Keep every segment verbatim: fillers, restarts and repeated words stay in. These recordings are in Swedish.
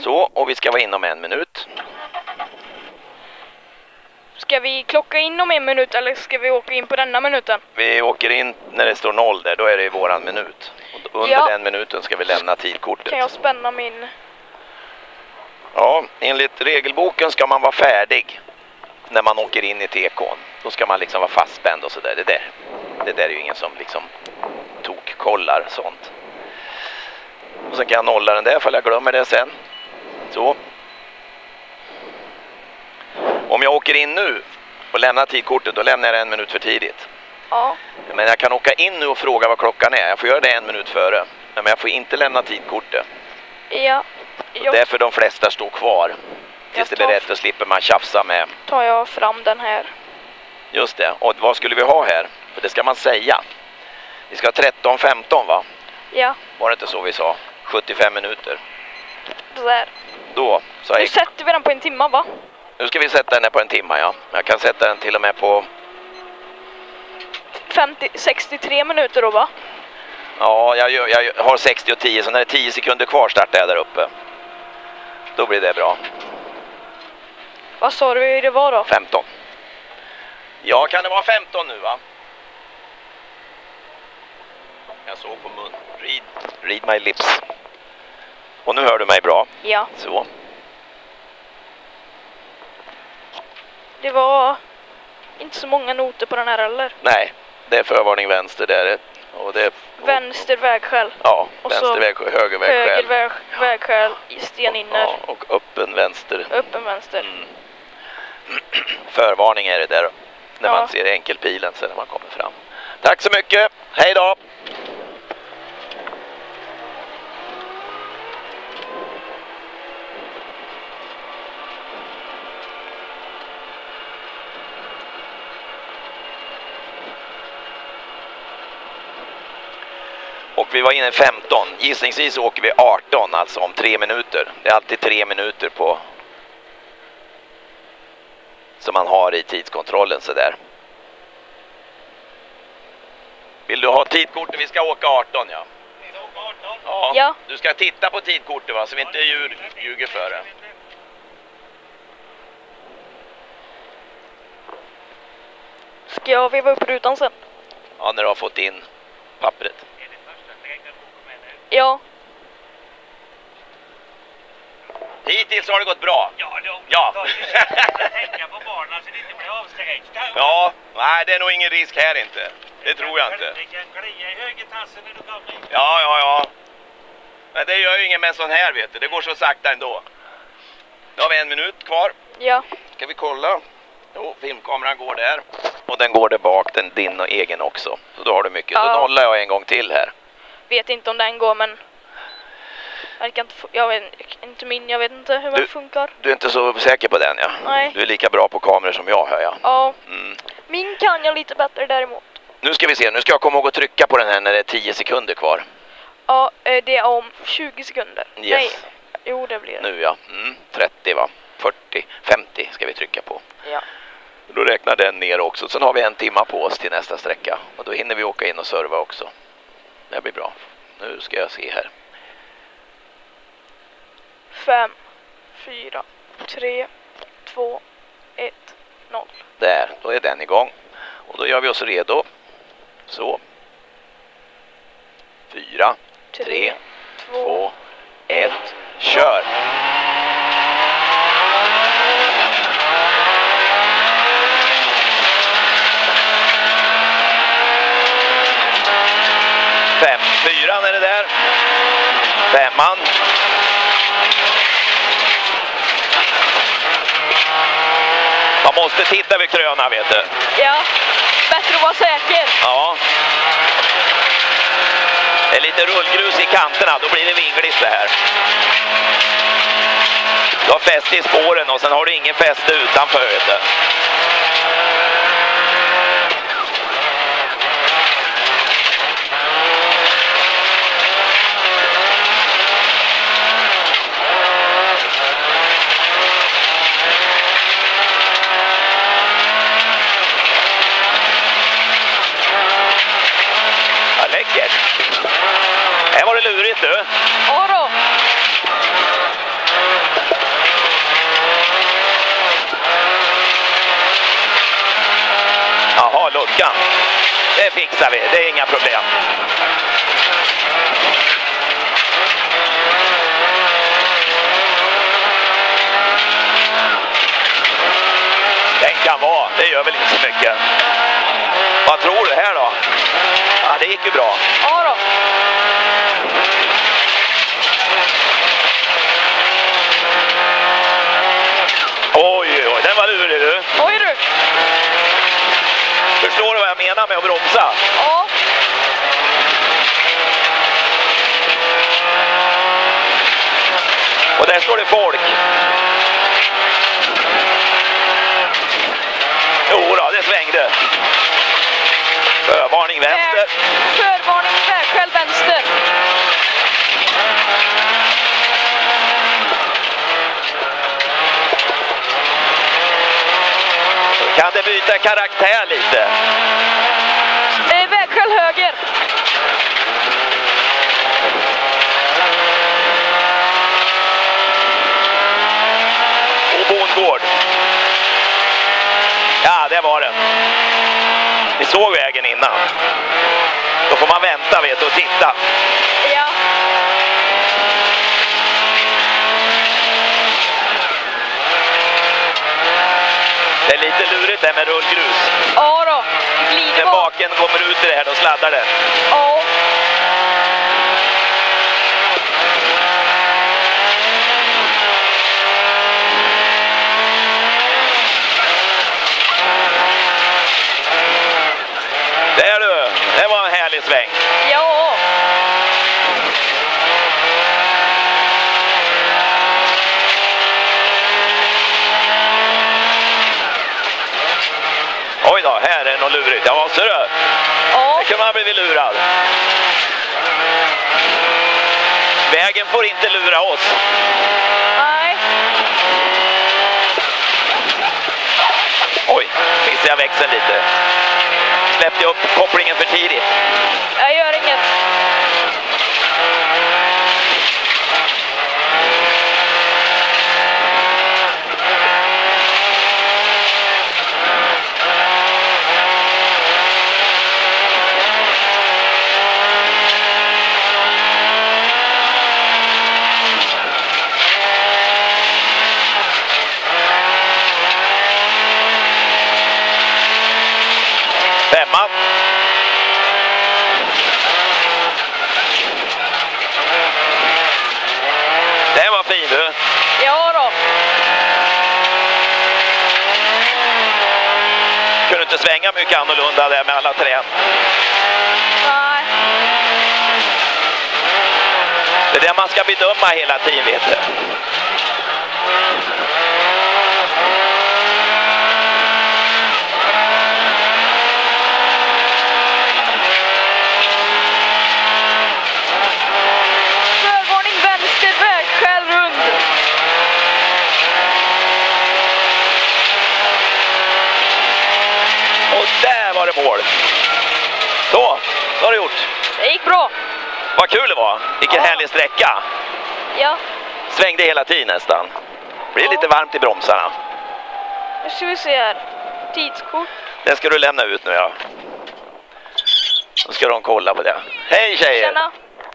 Så, och vi ska vara inom en minut. Ska vi klocka in om en minut eller ska vi åka in på denna minuten? Vi åker in när det står noll där, då är det våran minut. Och under Ja. den minuten ska vi lämna tidkortet. Kan jag spänna min... Ja, enligt regelboken ska man vara färdig när man åker in i T K:n. Då ska man liksom vara fastspänd och sådär. Det där, det där är ju ingen som liksom tokkollar sånt. Och sen kan jag nolla den där, för jag glömmer det sen. Så. Om jag åker in nu och lämnar tidkortet, då lämnar jag det en minut för tidigt. Ja. Men jag kan åka in nu och fråga vad klockan är. Jag får göra det en minut före. Men jag får inte lämna tidkortet. Ja. Jag... Därför de flesta står kvar. Tills det blir tar... rätt, och slipper man tjafsa med. Tar jag fram den här. Just det. Och vad skulle vi ha här? För det ska man säga. Vi ska ha tretton femton, va? Ja. Var det inte så vi sa? sjuttiofem minuter. Det där. Då. Så Nu jag... sätter vi den på en timme, va? Nu ska vi sätta den här på en timme, ja. Jag kan sätta den till och med på... femtio, sextiotre minuter då, va? Ja, jag, gör, jag har sextio och tio, så när det är tio sekunder kvar startar jag där uppe. Då blir det bra. Vad sa du det var då? femton. Ja, kan det vara femton nu, va? Jag såg på mun. Read, read my lips. Och nu hör du mig bra. Ja. Så. Det var inte så många noter på den här heller. Nej, det är förvarning vänster där. Och det är... Vänster vägskäl. Ja, och vänster så vägskäl, höger vägskäl. Höger väg, vägskäl i steninner. Ja, och öppen vänster. Öppen vänster. Mm. Förvarning är det där. När Ja. man ser enkelpilen sen när man kommer fram. Tack så mycket. Hej då! Och vi var inne i femton. Gissningsvis åker vi arton, alltså om tre minuter. Det är alltid tre minuter på som man har i tidskontrollen så där. Vill du ha tidkortet? Vi ska åka arton, ja. Vi ska åka arton? Ja. Ja. Du ska titta på tidkortet, va, så vi inte ljug, ljuger för det. Ska jag veva upp rutan sen? Ja, när du har fått in pappret. Är det första steget du åker med nu? Ja. Hittills har det gått bra. Ja, då. Ja. Då ska du tänka på barnen så det inte blir avsträckt. Ja, nej, det är nog ingen risk här inte. Det tror jag inte. Det kan klia i högertassen när du kommer. Ja, ja, ja. Men det gör ju ingen med sån här, vet du. Det går så sakta ändå. Då har vi en minut kvar. Ja. Ska vi kolla? Jo, filmkameran går där. Och den går där bak, den din och egen också. Så då har du mycket. Ja. Då nollar jag en gång till här. Vet inte om den går, men... Jag, kan inte, få- jag vet inte min, jag vet inte hur Du- den funkar. Du är inte så säker på den, ja? Nej. Du är lika bra på kameror som jag, hör jag. Ja. Mm. Min kan jag lite bättre däremot. Nu ska vi se, nu ska jag komma ihåg att trycka på den här när det är tio sekunder kvar. Ja, eh, det är om tjugo sekunder. Yes. Nej. Jo, det blir det. Nu, ja. Mm. trettio, va? fyrtio, femtio ska vi trycka på. Ja. Då räknar den ner också. Sen har vi en timma på oss till nästa sträcka. Och då hinner vi åka in och serva också. Det blir bra. Nu ska jag se här. Fem, fyra, tre, två, ett, noll. Där, då är den igång. Och då gör vi oss redo. Så. Fyra, tre, två, ett, kör! Fem, fyran är det där. Femman. Man måste titta vid kröna, vet du. Ja, bättre att vara säker. Ja. Det är lite rullgrus i kanterna, då blir det vingligt det här. Du har fäste i spåren och sen har du ingen fäste utanför, vet du. Ja, läckert. Här var det lurigt, du. Ja då. luckan. Det fixar vi, det är inga problem. Den kan vara, det gör väl inte så mycket. Vad tror du här då? Ja, det gick ju bra. Ja då. Oj, oj, den var lurig du. Oj du. Förstår du vad jag menar med att bromsa? Ja. Och där står det folk. Jo då, det svängde. Förvarning vänster. Förvarning vägskäl vänster. Kan det byta karaktär lite? Eh, vägskäl höger. Och bondgård. Ja, det var den. Ni såg vägen innan. Då får man vänta, vet du, och titta. Ja. Det är lite lurigt där med rullgrus. Ja då. Glider När bak. baken kommer ut i det här, då sladdar det. Ja. Där du, det var en härlig sväng. Ja. Oj då, här är det något lurigt. Ja, ser du? Ja. Här kan man bli lurad. Vägen får inte lura oss. Nej. Oj, missade jag växeln lite. Släppte jag upp kopplingen för tidigt. Jag gör inget. Femma. Det var fin du. Ja då. Kunde inte svänga mycket annorlunda där med alla trän. Nej. Det är det man ska bedöma hela tiden, vet du. Förvarning vänster vägskäl rund. Och där var det mål. Så, så har du gjort. Det gick bra. Vad kul det var. Vilken Ja. härlig sträcka. Ja. Svängde hela tiden nästan. Det blir Ja. lite varmt i bromsarna. Nu ska vi se här. Tidskort. Den ska du lämna ut nu, ja. Då ska de kolla på det. Hej tjejer! Tjena.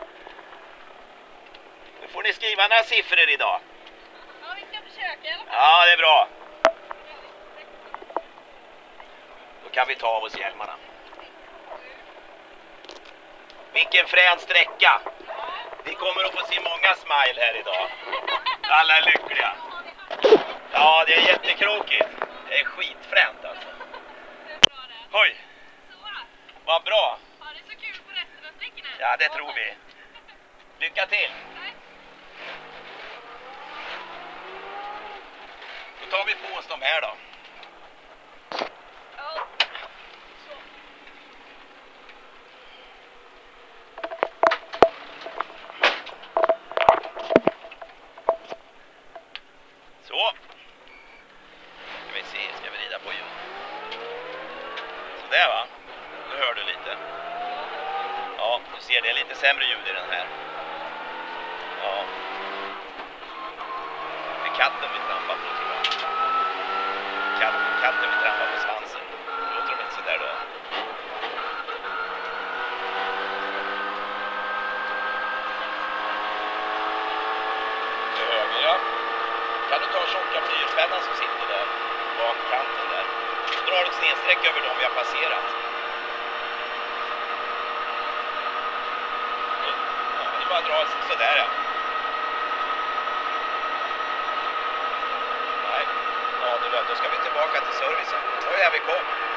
Nu får ni skriva några siffror idag. Ja, vi ska försöka i alla fall. Ja, det är bra. Då kan vi ta av oss hjälmarna. Vilken frän sträcka. Vi kommer att få se många smile här idag. Alla är lyckliga. Ja, det är jättekrokigt. Det är skitfränt alltså. Oj, vad bra. Ja, det är så kul på resten av sträckorna. Ja, det tror vi. Lycka till. Då tar vi på oss de här då. Ja. Så. Ska vi se, ska vi rida på ljud. Så där va? Nu hör du lite. Ja, du ser det är lite sämre ljud i den här. Ja. Det är katten vi trampar på tror jag. Katt, katten vi trampar på svansen. Låter de inte så där då? bensträck över dem vi har passerat. Ja, det är bara att dra sådär, ja. Nej, ja, då, då ska vi tillbaka till servicen. Det var här vi kom.